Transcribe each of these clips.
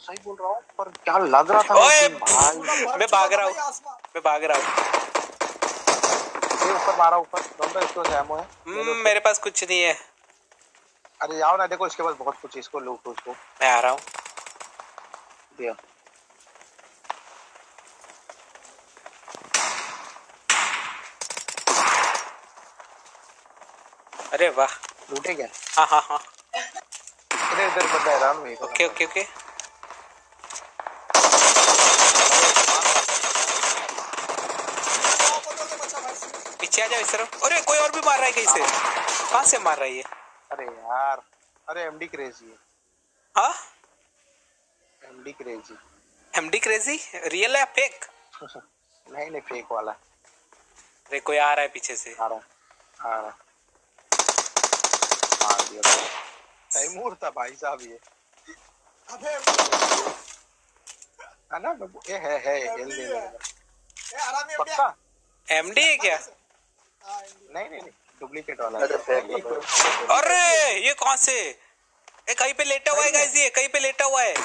सही बोल रहा हूँ, पर क्या लग रहा था ओए भाई। मैं भाग रहा हूँ, मैं भाग रहा हूँ। ऊपर मारा, ऊपर दोनों इसको एमो है। मेरे पास कुछ नहीं है। अरे जाओ ना, देखो इसके पास बहुत कुछ है, इसको लूटो उसको। मैं आ रहा हूँ। दिया। अरे वाह, लूटे क्या? हाँ हाँ हाँ, इधर इधर बंदा है राउंड में। Okay okay okay. पीछे आ जाओ इस तरफ। अरे कोई और भी मार रहा है कहीं से। कहाँ से मार रहा है ये? अरे यार, अरे एमडी क्रेजी है। हाँ, MD crazy. MD crazy real है फेक? नहीं नहीं, फेक वाला। अरे कोई आ रहा है पीछे से। आ रहा मार दिया भाई। तैमूर था भाई साहब ये। अबे है ना, ये है हेल दे ये हरामी पक्का। एमडी है क्या? नहीं नहीं नहीं, डुप्लीकेट वाला। अरे ये कौन से? ये कहीं पे लेटा हुआ है गाइस, ये कहीं पे लेटा हुआ है।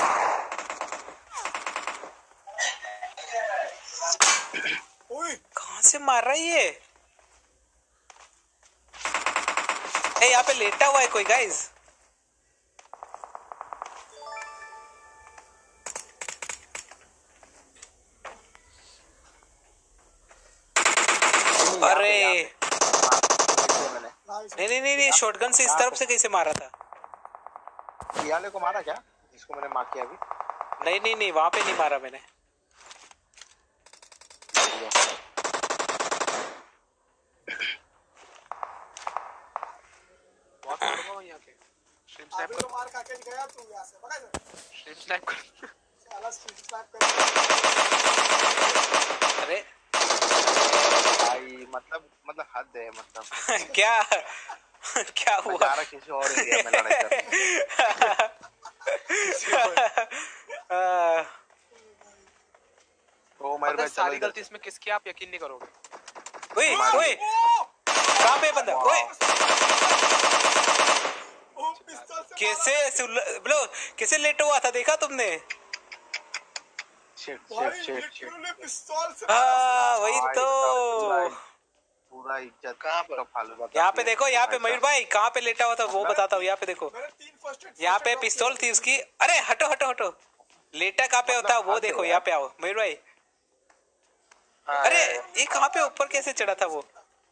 कहाँ से मार रहा है ये? यहाँ पे लेटा हुआ है कोई गाइस। अरे नहीं नहीं नहीं, शॉटगन से इस तरफ से कैसे मारा था? याले को मारा क्या, जिसको मैंने मार किया अभी? नहीं नहीं नहीं, वहां पे नहीं मारा मैंने। अभी तो मार खा के गया तू यहाँ से, पकड़ स्ट्रीम स्नैप कर। साला स्ट्रीम स्नैप कर। अरे भाई मतलब हद है मतलब। क्या क्या हुआ? किसी और एरिया में लड़ाई कर। तो मेरे सारी गलती इसमें किसकी आप यकीन नहीं करोगे। ओए ओए, कहाँ पे बंदा? ओए कैसे बोलो, कैसे लेट हुआ था देखा तुमने? हाँ वही तो। पूरा इज्जत कहाँ पर फालूदा। यहाँ पे देखो, यहाँ पे मयूर भाई कहाँ पे लेटा हुआ था वो बताता हूँ। यहाँ पे देखो, यहाँ पे पिस्तौल थी उसकी। अरे हटो हटो हटो, लेटा कहाँ पे होता वो देखो। यहाँ पे आओ मयूर भाई। अरे ये कहाँ पे ऊपर कैसे चढ़ा था वो?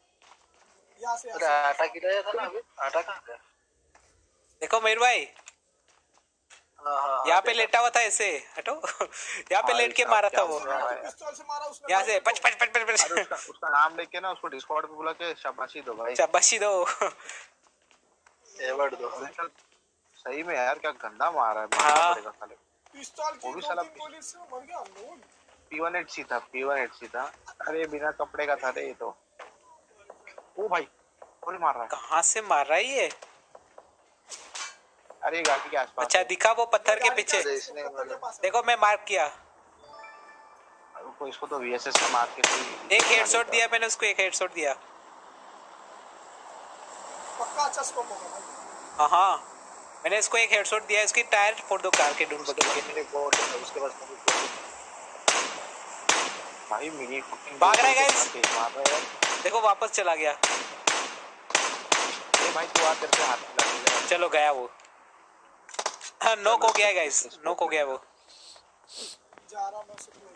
आटा गिराया था ना अभी, आटा कहाँ गया? देखो मयूर भाई, यहाँ पे लेटा हुआ था ऐसे। हटो, यहाँ पे लेट के मारा था वो। यहाँ से पच पच पच पच पच। उसका नाम लेके ना उसको डिस्कॉर्ड पे बुला के शाबाशी दो भाई, शाबाशी दो, एवर्ड दो। सही में यार क्या गंदा मारा है। हाँ वो भी साला P18C था, P18C था। अरे बिना कपड़े का था रे ये तो। ओ भाई कौन मार रहा है? कहाँ से मार रहा है ये? अरे गाड़ी के आसपास। अच्छा दिखा वो पत्थर के पीछे। देखो मैं मार्क किया इसको तो VSS से मार के। एक हेडशॉट दिया मैंने उसको, एक हेडशॉट दिया। पक्का अच्छा स्कोप होगा भाई। हाँ हाँ, मैंने इसको एक हेडशॉट दिया। इसकी टायर फोड़ दो कार के, ढूंढ बदल के। उसके बाद भाई मिनी भाग रहा है गाइस। देखो वापस चला गया। भाई तू आ करके हाथ। चलो गया वो। हाँ नॉक हो गया है गाइस, नॉक हो गया वो। जा रहा मैं सुन।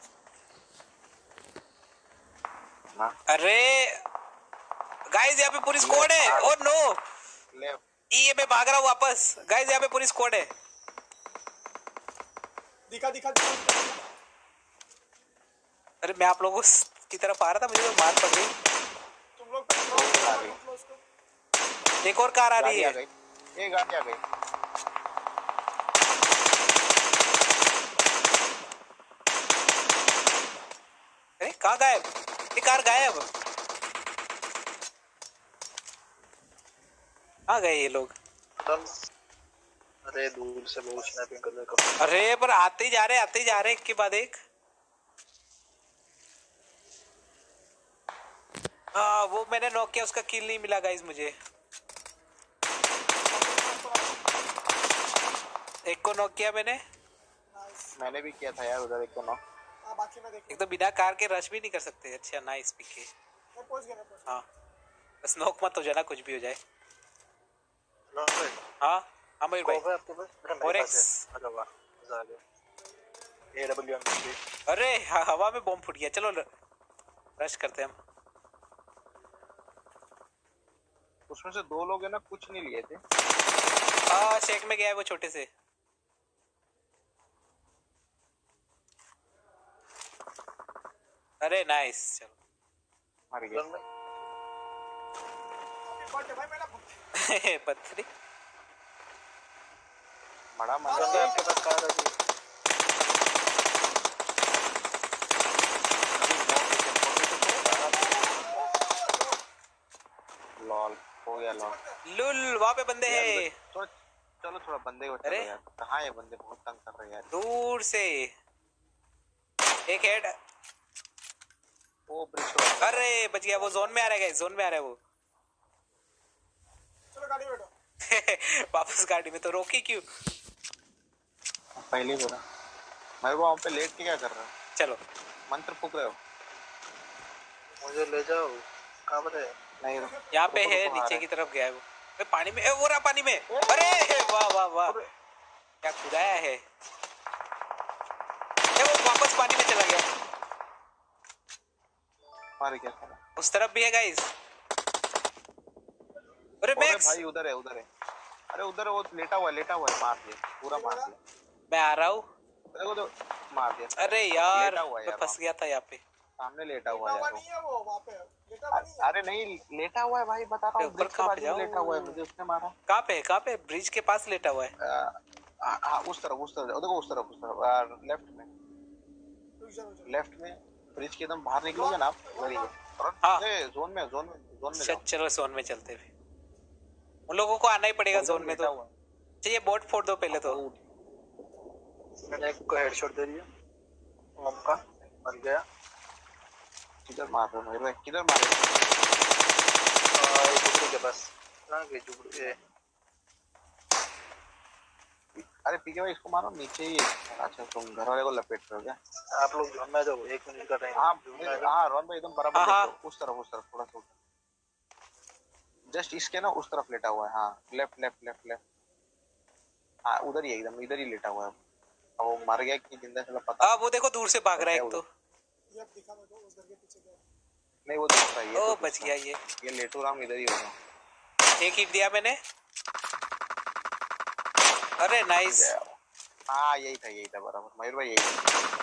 अरे गाइस यहाँ पे पूरी स्क्वाड है। ओ नो, ये मैं भाग रहा हूँ वापस। गाइस यहाँ पे पूरी स्क्वाड है। दिखा दिखा। अरे मैं आप लोगों की तरफ आ रहा था, मुझे तो मार पड़ गई। तुम लोग एक और कार आ रही है। ये गाड़ी आ गई। अरे कहाँ गायब? ये कार गायब। कहाँ गए ये लोग? अरे दूर से बहुत स्नैपिंग करने का। अरे पर आते ही जा रहे एक के बाद एक। हाँ वो मैंने नॉक किया, उसका किल नहीं मिला गाइस मुझे। एक को नॉक किया मैंने। नाइस। मैंने भी किया था यार उधर एक तो नॉक। हाँ बाकी मैं देखूँ। एक तो बिना कार के रश भी नहीं कर सकते। अच्छा नाइस पीके। मैं पहुंच गया। हाँ बस नॉक मत हो जाना कुछ भी हो जाए। नॉक पे हाँ हाँ मयूर भाई। कॉप है आपके पास? मेरा मेरे फोरेक्स। पास है। अरे वाह मजा आ गया। AWM अरे हवा में बॉम्ब फूट गया। चलो रश करते हैं हम। उसमें से 2 लोग है ना कुछ नहीं लिए थे। शेक में गया है वो छोटे से। अरे नाइस चलो। मर गया। बर्थडे भाई मेरा। पत्थरी बड़ा मजा बंदे आपके पास कार है जी? लॉल हो गया लॉल। लुल वहाँ पे बंदे हैं। चलो थोड़ा बंदे को चलो अरे? यार। कहाँ है बंदे? बहुत तंग कर रहे हैं यार। दूर से एक हेड। वो ब्रिज। अरे बच गया। वो जोन में आ रहा है। जोन में आ रहा है वो। चलो गाड़ी में बैठो। वापस गाड़ी में तो रोकी क्यों? पहले बोला मेरे को वहाँ पे लेट के क्या कर रहा है? चलो मंत्र फूक रहे हो? मुझे ले जाओ। कहाँ पर है? नहीं यहाँ पे रुको, है। रुको, आ नीचे रहा की तरफ गया है वो। पानी में वो रहा पानी में। अरे वाह वाह वाह क्या खुदाया है। वो वापस पानी में चला गया। मार गया साला। उस तरफ भी है गाइस। अरे अरे मैक्स भाई उधर है। अरे उधर वो लेटा हुआ है। मार दिया पूरा मार दिया। मैं आ रहा हूँ। देखो तो मार दिया। अरे यार लेटा हुआ है मैं यार फंस गया था यहाँ पे। सामने लेटा हुआ लेटा है हुआ यार वो। नहीं है वो वहाँ पे। लेटा हुआ नहीं है। अरे नहीं लेटा हुआ है भाई बता रहा हूँ। ऊपर ब्रिज के कहाँ पे बाजू में जाऊँ? लेटा हुआ है। मुझे उसने मारा। कहाँ पे ब्रिज के पास लेटा हुआ है। हाँ उस तरफ देखो उस तरफ लेफ्ट में। रुक जा। लेफ्ट में ब्रिज के एकदम बाहर निकलोगे ना आप उधर ही है। हाँ। जोन में जाओ। चलो जोन में चलते हैं। उन लोगों को आना ही पड़ेगा जोन में। तो चाहिए बोट फोड़ दो पहले तो। मैंने एक को हेडशॉट दे दिया। ओम का मर गया। किधर मार रहे हो मेरे भाई? किधर मार रहे एक झुपड़ी के पास। कहाँ गई झुपड़ी? हो? अरे पीके भाई इसको मारो नीचे ही है। अच्छा तुम घर वाले को लपेट रहे हो क्या? आप लोग जोन में जाओ। 1 मिनट का टाइम। हाँ रोहन भाई एकदम बराबर हाँ, देखो। उस तरफ थोड़ा सा जस्ट इसके ना उस तरफ लेटा हुआ है। हाँ लेफ्ट। हाँ उधर ही एकदम इधर ही लेटा हुआ है। अब वो मर गया कि जिंदा चला पता वो देखो दूर से भाग रहा है एक तो। ये अब दिखा मेरे को उस घर के पीछे गया। नहीं वो दूसरा ही है। ओ तो बच गया ये। लेटू राम इधर ही होगा। एक हिट दिया मैंने। अरे नाइस। हाँ यही था बराबर मयूर भाई यही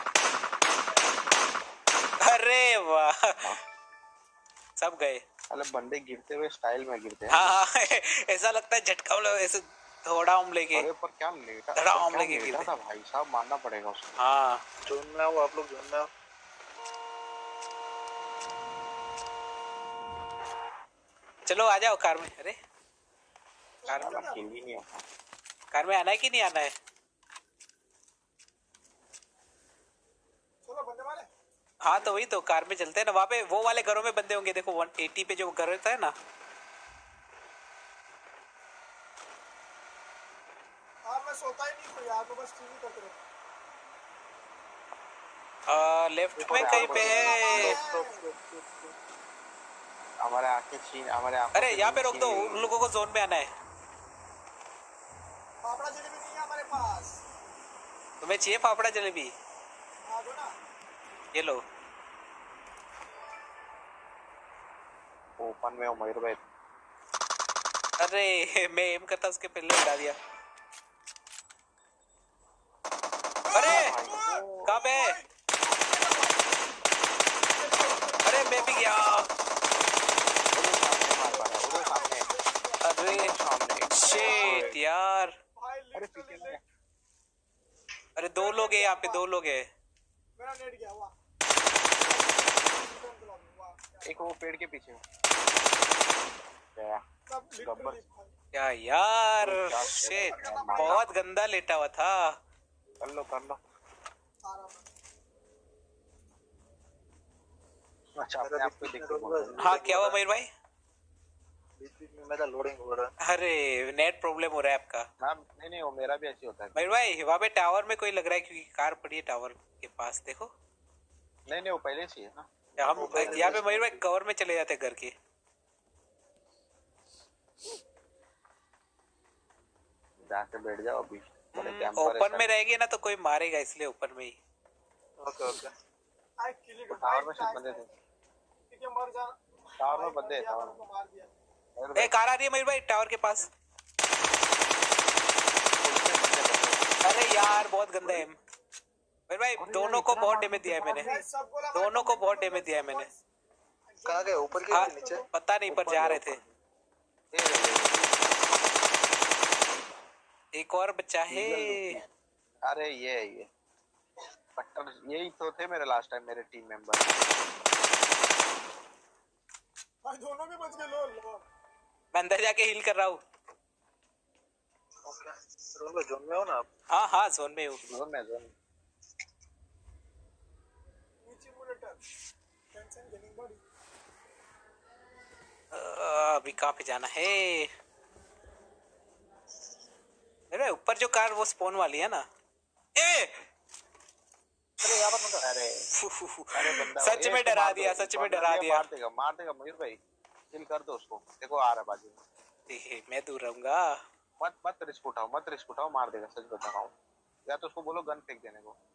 अरे वाह सब गए। अरे बंदे गिरते हुए स्टाइल में गिरते हैं। हाँ ऐसा लगता है झटका ऐसे थोड़ा लेके। अरे पर क्या लेटा धड़ाम लेके गिरते था भाई साहब। मानना पड़ेगा उसको। हाँ जोन में आओ आप लोग। जोन में आओ। चलो आ जाओ कार में। अरे कार में खेल ही नहीं होता। कार में आना है कि नहीं आना है? चलो बंदे मारे। हाँ तो वही तो कार में चलते हैं ना। वहाँ पे वो वाले घरों में बंदे होंगे। देखो 180 पे जो घर रहता है ना। हाँ मैं सोता ही नहीं हूँ यार। मैं बस टीवी करते रहता लेफ्ट में कहीं पे है। हमारे आंखें छीन हमारे आंखों अरे से यहाँ पे नींद रोक दो। छीन उन ली। लोगों को जोन में आना है। पापड़ा जलेबी नहीं है हमारे पास। तुम्हें चाहिए फाफड़ा जलेबी? हाँ दो ना। ये लो। ओपन में हो मयूर भाई। अरे मैं एम करता उसके पहले उड़ा दिया। अरे कहाँ पे? अरे मैं भी गया। अरे शिट यार। भाई अरे पीछे में। अरे 2 लोग हैं यहाँ पे। 2 लोग हैं। मेरा नेट गया। वाह एक वो पेड़ के पीछे गया। सब गब्बर। लिटरली भाई। क्या यार क्या शिट यार, बहुत गंदा लेटा हुआ था। कर लो आराम अच्छा अपने आप को देख के बोल रहे हो। हाँ क्या हुआ मयूर भाई? बीच बीच में मेरा लोडिंग हो रहा है। अरे नेट प्रॉब्लम हो रहा है आपका। हाँ नहीं नहीं, वो मेरा भी ऐसे होता है। मयूर भाई वहाँ पे टावर में कोई लग रहा है, क्योंकि कार पड़ी है टावर के पास, देखो। नहीं नहीं, वो पहले से ही है ना। हम यहाँ पे मयूर भाई कवर में चले जाते घर के। जाके बैठ जाओ अभी। बड़े कैंपर ओपन में रहेगी ना तो कोई मारेगा, इसलिए ओपन में ही। Okay okay. I kill it tower में सिर्फ बंदे थे। ठीक है मर जा। टावर में बंदे हैं, टावर को मार दिया। में। ए कार आ रही है मयूर भाई टावर के पास। अरे यार बहुत गंदा है मयूर भाई, दोनों को बहुत डैमेज दिया है मैंने, दोनों को बहुत डैमेज दिया है मैंने। कहाँ गए, ऊपर के हाँ, नीचे? पता नहीं, पर जा रहे थे। एक और बच्चा है। अरे ये पट्टर यही तो थे मेरे लास्ट टाइम, मेरे टीम मेंबर। भाई दोनों भी बच गए। लो मैं अंदर जाके हील कर रहा हूँ। ओके। जोन में हो ना आप? हाँ हाँ जोन में हूँ। जोन में नीचे इमुलेटर टेंशन गेमिंग बॉडी। अभी कहाँ पे जाना है? अरे ऊपर जो कार वो स्पॉन वाली है ना। ए अरे यहाँ पर बंदा। अरे बंदा सच में डरा दिया, सच में डरा दिया। मार देगा मयूर भाई। किल कर दो उसको, देखो आ रहा है बाजू में। मैं दूर रहूंगा। मत रिस्क उठाओ, मार देगा, सच बता रहा हूँ। या तो उसको बोलो गन फेंक देने को।